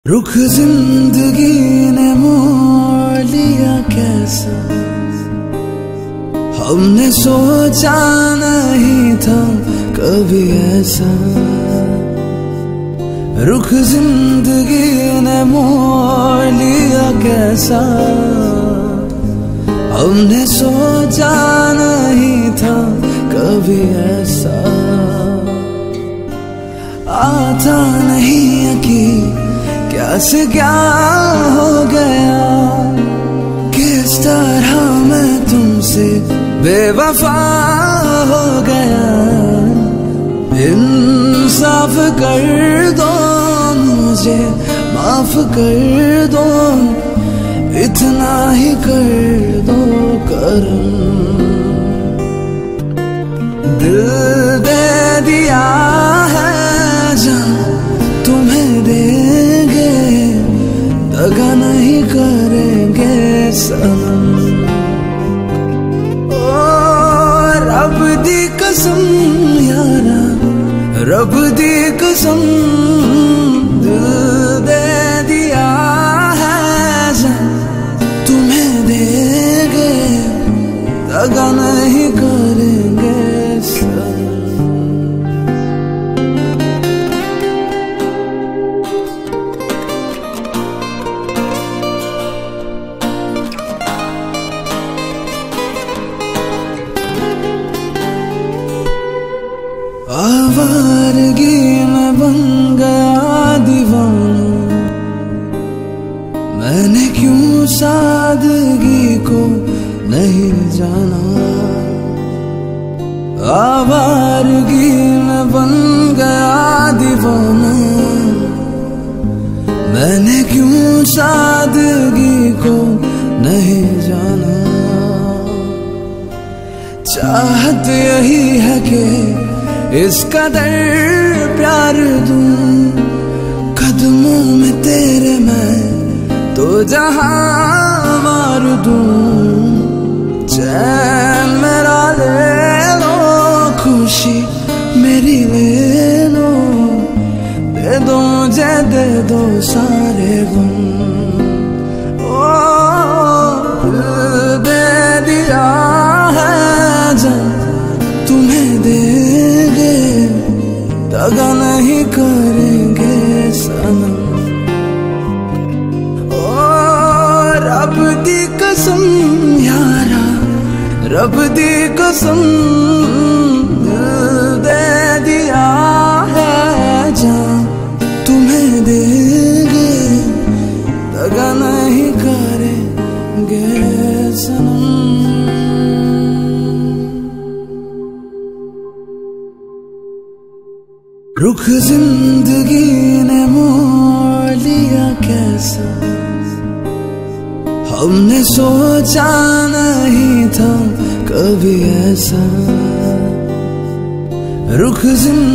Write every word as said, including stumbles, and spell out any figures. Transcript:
रुख जिंदगी ने मोड़ लिया कैसा, हमने सोचा नहीं था कभी ऐसा। रुख जिंदगी ने मोड़ लिया कैसा, हमने सोचा नहीं था कभी ऐसा। आता नहीं यकीन क्या से क्या हो गया, किस तरह मैं तुमसे बेवफा हो गया। इंसाफ कर दो मुझे, माफ कर दो, इतना ही कर दो करम। दिल दे दिया है जान तुम्हें देंगे, दगा नहीं करेंगे सनम। ओ रब दी कसम यारा, रब दी कसम, दिल दे दिया है जान तुम्हें देंगे, दगा नहीं करेंगे सनम। आवारगी में बन गया दीवाना, मैंने क्यों सादगी को नहीं जाना। आवारगी में बन गया दीवाना, मैंने क्यों सादगी को नहीं जाना। चाहत यही है कि इस कदर प्यार दूं, कदमों में तेरे मैं तो जहां मार दूं। चैन मेरा ले लो, खुशी मेरी ले लो, दे दो मुझे दे दो सारे गम। ओ दे दिया है जान तुम्हें देंगे, दगा नहीं करेंगे सनम। ओ रब दी कसम यारा, रब दी कसम, दिल दे दिया है जान तुम्हें देंगे, दगा नहीं करेंगे सनम। रुख जिंदगी ने मोड़ लिया कैसा, हमने सोचा नहीं था कभी ऐसा। रुख जिंदगी